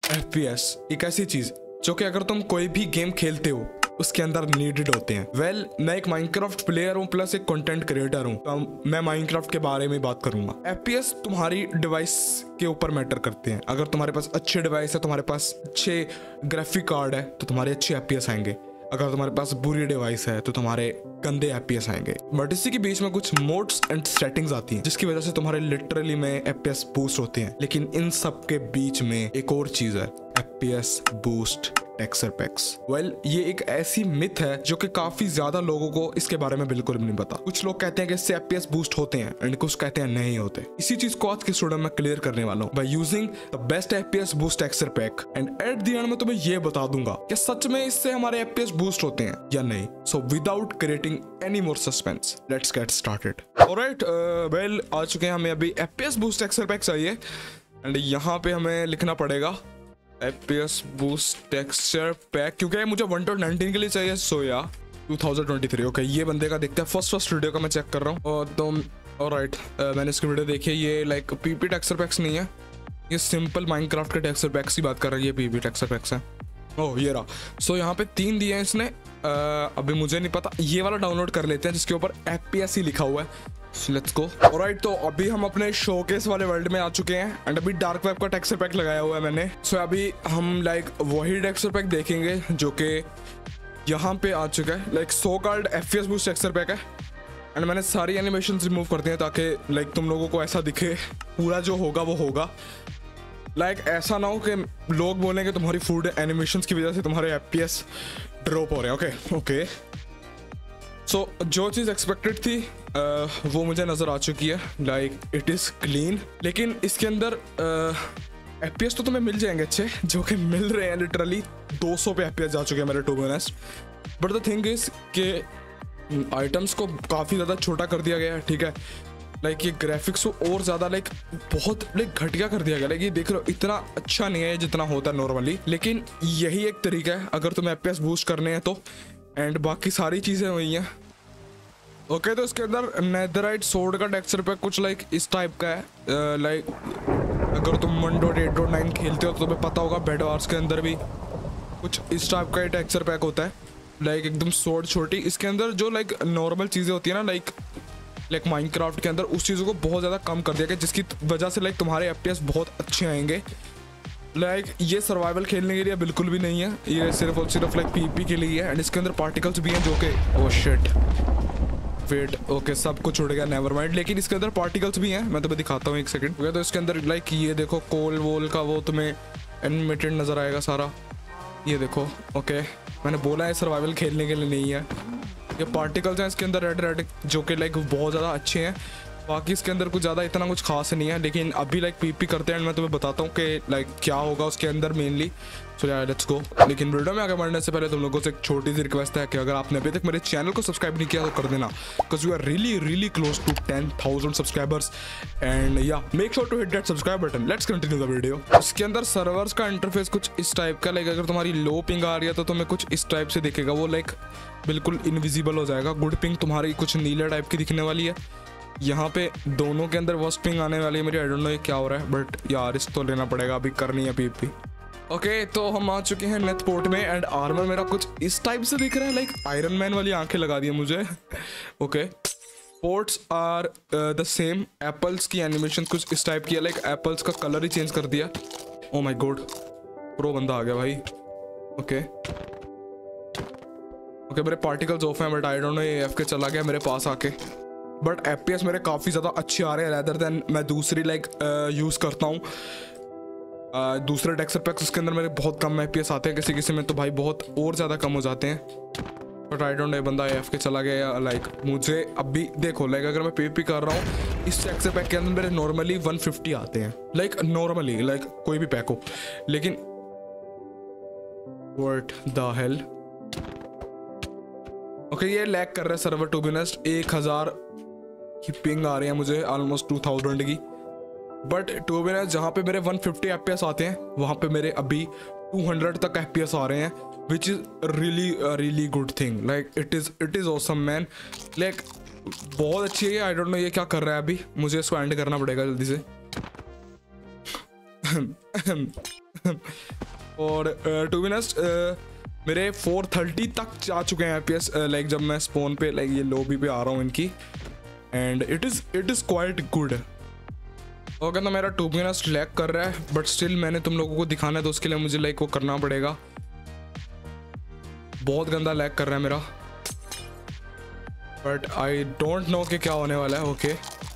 FPS एक ऐसी चीज जो कि अगर तुम कोई भी गेम खेलते हो उसके अंदर नीडेड होते हैं। मैं एक माइनक्राफ्ट प्लेयर हूँ प्लस एक कंटेंट क्रिएटर हूँ, तो मैं माइनक्राफ्ट के बारे में बात करूंगा। FPS तुम्हारी डिवाइस के ऊपर मैटर करते हैं। अगर तुम्हारे पास अच्छे डिवाइस है, तुम्हारे पास अच्छे ग्राफिक कार्ड है तो तुम्हारे अच्छे FPS आएंगे। अगर तुम्हारे पास बुरी डिवाइस है तो तुम्हारे गंदे FPS आएंगे। बट इसी के बीच में कुछ मोड्स एंड सेटिंग्स आती हैं जिसकी वजह से तुम्हारे लिटरली में FPS बूस्ट होते हैं। लेकिन इन सब के बीच में एक और चीज है, FPS बूस्ट टेक्सचर पैक्स। ये एक ऐसी मिथ है जो कि काफी ज्यादा लोगों को इसके बारे में बिल्कुल भी नहीं पता। कुछ लोग कहते हैं कि इससे FPS बूस्ट होते हैं एंड कुछ कहते हैं नहीं होते। इसी चीज को आज के स्टूडियो में क्लियर करने वाला हूँ by using the best FPS boost texture pack and at the end में तुम्हें ये बता दूंगा कि सच में इससे हमारे FPS बूस्ट होते हैं या नहीं। So without creating any more suspense, let's get started. Alright, आ चुके हैं, हमें अभी FPS बूस्ट टेक्सचर पैक चाहिए एंड यहाँ पे हमें लिखना पड़ेगा FPS बूस्ट टेक्सचर पैक, क्योंकि मुझे 1.19 के लिए चाहिए। सो या 2023। ओके, ये बंदे का देखते हैं। फर्स्ट वीडियो का मैं चेक कर रहा हूँ और तो ऑलराइट, मैंने इसकी वीडियो देखी है। ये लाइक PP टेक्सचर पैक्स नहीं है, ये सिंपल माइनक्राफ्ट के टेक्सचर पैक्स की बात कर रही है। PP टेक्सचर पैक्स है। ओह ये रहा। सो यहाँ पे 3 दिए हैं इसने। अभी मुझे नहीं पता, ये वाला डाउनलोड कर लेते हैं जिसके ऊपर FPS ही लिखा हुआ है। Let's go. ऑलराइट, तो अभी हम अपने शोकेस वाले वर्ल्ड में आ चुके हैं एंड अभी डार्क वेब का टेक्सचर पैक लगाया हुआ है मैंने। सो अभी हम लाइक वही टेक्सचर पैक देखेंगे जो कि यहाँ पे आ चुका है। Like so called FPS boost texture pack है एंड मैंने सारी एनिमेशन रिमूव कर दी हैं ताकि लाइक तुम लोगों को ऐसा दिखे पूरा जो होगा वो होगा। लाइक ऐसा ना हो कि लोग बोलेंगे तुम्हारी फूड एनिमेशंस की वजह से तुम्हारे FPS ड्रॉप हो रहे हैं। ओके, सो जो चीज़ एक्सपेक्टेड थी वो मुझे नज़र आ चुकी है। लाइक इट इज़ क्लीन, लेकिन इसके अंदर FPS तो तुम्हें मिल जाएंगे अच्छे, जो कि मिल रहे हैं। लिटरली 200 पे FPS जा चुके हैं मेरे, to be honest. But the thing is कि आइटम्स को काफ़ी ज़्यादा छोटा कर दिया गया है। ठीक है, लाइक ये ग्राफिक्स को और ज़्यादा लाइक बहुत लाइक घटिया कर दिया गया। लाइक ये देख रहे हो, इतना अच्छा नहीं है जितना होता है नॉर्मली, लेकिन यही एक तरीका है अगर तुम्हें FPS बूस्ट करने हैं तो। एंड बाकी सारी चीज़ें वही हैं। ओके, तो इसके अंदर नेदराइट सोर्ड का टेक्सचर पैक कुछ लाइक इस टाइप का है। लाइक अगर तुम 1.8.9 खेलते हो तो तुम्हें पता होगा बेड वार्स के अंदर भी कुछ इस टाइप का टेक्सचर पैक होता है। लाइक एकदम सोर्ड छोटी। इसके अंदर जो लाइक नॉर्मल चीज़ें होती है ना, लाइक माइनक्राफ्ट के अंदर, उस चीज़ों को बहुत ज़्यादा कम कर दिया गया जिसकी वजह से लाइक तुम्हारे FPS बहुत अच्छे आएंगे। लाइक ये सर्वाइवल खेलने के लिए बिल्कुल भी नहीं है, ये सिर्फ और सिर्फ लाइक PP के लिए है। एंड इसके अंदर पार्टिकल्स भी हैं जो कि ओह शिट वेट, ओके सब कुछ उड़ गया, नेवर माइंड। लेकिन इसके अंदर पार्टिकल्स भी हैं, मैं तुम्हें दिखाता हूँ एक सेकंड। तो इसके अंदर लाइक ये देखो कोल वोल का वो तुम्हें एनिमेटेड नज़र आएगा सारा, ये देखो। ओके, मैंने बोला है सर्वाइवल खेलने के लिए नहीं है। ये पार्टिकल्स हैं इसके अंदर रेड रेड, जो कि लाइक बहुत ज़्यादा अच्छे हैं। बाकी इसके अंदर कुछ ज़्यादा इतना कुछ खास नहीं है, लेकिन अभी लाइक PP करते हैं। मैं तुम्हें बताता हूँ कि लाइक क्या होगा उसके अंदर मेनली। सो यार लेट्स गो। लेकिन वीडियो में आगे बढ़ने से पहले तुम लोगों से एक छोटी सी रिक्वेस्ट है कि अगर आपने अभी तक मेरे चैनल को सब्सक्राइब नहीं किया तो कर देना, because you are really close to 10,000 subscribers and या make sure to hit that subscribe button. Let's continue the video. इसके अंदर सर्वर्स का इंटरफेस कुछ इस टाइप का, लाइक अगर तुम्हारी लो पिंग आ रही है तो तुम्हें कुछ इस टाइप से दिखेगा, वो लाइक बिल्कुल इनविजिबल हो जाएगा। गुड पिंग तुम्हारी कुछ नीले टाइप की दिखने वाली है। यहाँ पे दोनों के अंदर वर्स्ट पिंग आने वाली है मेरी। आई डोंट नो ये क्या हो रहा है, बट यार इस तो लेना पड़ेगा, अभी करनी है PP। ओके, तो हम आ चुके हैं नेथ पोर्ट में एंड आर्मर मेरा कुछ इस टाइप से दिख रहा है, लाइक आयरन मैन वाली आंखें लगा दी है मुझे। Okay, ports are the same. Apples की एनिमेशन कुछ इस टाइप की है, लाइक एप्पल्स का कलर ही चेंज कर दिया। ओ माय गॉड, प्रो बंदा आ गया भाई। ओके मेरे पार्टिकल्स ऑफ हैं, बट आई डोंट नो ये FK चला गया मेरे पास आके। बट FPS मेरे काफ़ी ज़्यादा अच्छे आ रहे हैं रैदर देन मैं दूसरी लाइक यूज़ करता हूँ। दूसरे टेक्सचर पैक्स उसके अंदर मेरे बहुत कम FPS आते हैं, किसी में तो भाई बहुत और ज़्यादा कम हो जाते हैं। बट आई डोंट नो, बंदा FK चला गया या लाइक मुझे अभी देखो, लाइक अगर मैं PP कर रहा हूँ इस टेक्सचर पैक के अंदर मेरे नॉर्मली 150 आते हैं, लाइक नॉर्मली, लाइक कोई भी पैक हो। लेकिन व्हाट द हेल। ओके, ये लैग कर रहा है सर्वर टू बी ऑनेस्ट। 1000 की पिंग आ रही है मुझे, ऑलमोस्ट 2000 की। बट टू बी ऑनेस्ट जहाँ पे मेरे 150 FPS आते हैं वहाँ पे मेरे अभी 200 तक FPS आ रहे हैं, which is really good thing. Like it is awesome man. Like बहुत अच्छी है। आई डोंट नो ये क्या कर रहा है अभी, मुझे इसको एंड करना पड़ेगा जल्दी से। और टू बी ऑनेस्ट मेरे 430 तक जा चुके हैं FPS, लाइक जब मैं स्पॉन पे लाइक ये लॉबी पे आ रहा हूँ इनकी, and it is quite good. Okay, तो मेरा टू बी ऑनेस्ट लैग कर रहा है, बट स्टिल मैंने तुम लोगों को दिखाना है तो उसके लिए मुझे लाइक वो करना पड़ेगा। बहुत गंदा लैग कर रहा है मेरा, बट आई डोंट नो कि क्या होने वाला है। ओके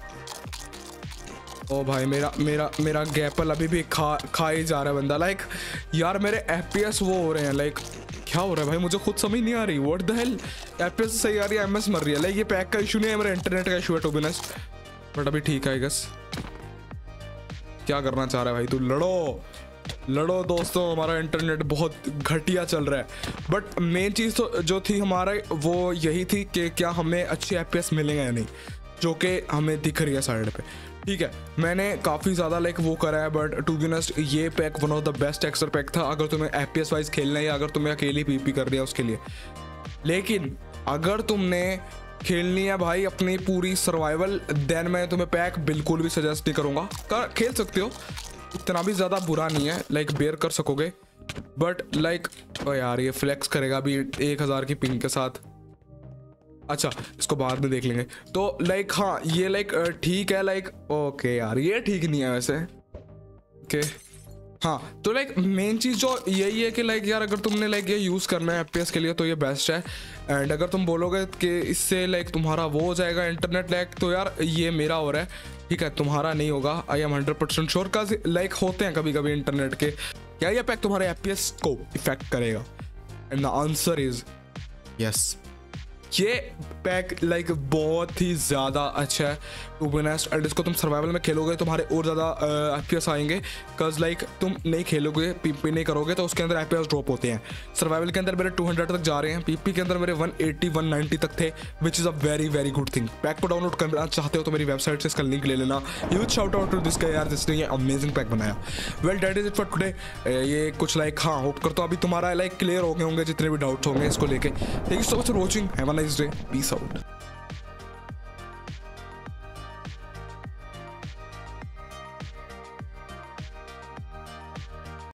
ओ भाई, मेरा गैपल अभी भी खा ही जा रहा है बंदा। लाइक यार मेरे FPS वो हो रहे हैं, लाइक क्या हो रहा है भाई, मुझे खुद समझ नहीं आ रही। व्हाट द हेल, FPS सही आ रही है, MS मर रही है। लाइक ये पैक का इशू नहीं है, मेरा इंटरनेट का इशू है टू बी ऑनेस्ट, बट अभी ठीक है आई गेस। क्या करना चाह रहा है भाई तू? लड़ो दोस्तों, हमारा इंटरनेट बहुत घटिया चल रहा है। बट मेन चीज़ तो जो थी हमारा वो यही थी कि क्या हमें अच्छी FPS मिलेंगे या नहीं, जो कि हमें दिख रही है साइड पे। ठीक है, मैंने काफ़ी ज़्यादा लाइक वो करा है, बट टू बी ऑनेस्ट ये pack one of the best एक्सर पैक था अगर तुम्हें FPS वाइज खेलना है या अगर तुम्हें अकेली PvP कर रही है उसके लिए। लेकिन अगर तुमने खेलनी है भाई अपनी पूरी सर्वाइवल, देन मैं तुम्हें पैक बिल्कुल भी सजेस्ट नहीं करूँगा। खेल सकते हो, इतना भी ज़्यादा बुरा नहीं है, लाइक बेयर कर सकोगे। बट लाइक यार ये फ्लेक्स करेगा अभी 1000 की पिंग के साथ। अच्छा, इसको बाद में देख लेंगे। तो लाइक हाँ ये लाइक ठीक है, लाइक ओके यार ये ठीक नहीं है वैसे। ओके हाँ, तो लाइक मेन चीज़ जो यही है कि लाइक यार अगर तुमने लाइक ये यूज़ करना है FPS के लिए तो ये बेस्ट है। एंड अगर तुम बोलोगे कि इससे लाइक तुम्हारा वो हो जाएगा इंटरनेट लैग, तो यार ये मेरा हो रहा है, ठीक है, तुम्हारा नहीं होगा। आई एम 100% श्योर का लाइक होते हैं कभी कभी इंटरनेट के। क्या ये पैक तुम्हारे FPS को इफेक्ट करेगा? And the answer is yes. ये पैक लाइक बहुत ही ज़्यादा अच्छा है टू बी ऑनेस्ट, एंड इसको तुम सर्वाइवल में खेलोगे तुम्हारे और ज़्यादा FPS आएंगे। बिकॉज लाइक तुम नहीं खेलोगे, PvP नहीं करोगे तो उसके अंदर FPS ड्रॉप होते हैं। सर्वाइवल के अंदर मेरे 200 तक जा रहे हैं, PvP के अंदर मेरे 180 190 तक थे, which is a very very good thing. Pack को डाउनलोड करना चाहते हो तो मेरी वेबसाइट से इसका लिंक ले लेना। Huge shout out to this guy यार, जिसने ये अमेजिंग पैक बनाया। Well that is it for today. ये कुछ लाइक हाँ होप करता हूँ अभी तुम्हारा लाइक क्लियर हो गए होंगे जितने भी डाउट्स होंगे इसको लेके। Thank you so much for watching, have a nice day, peace out.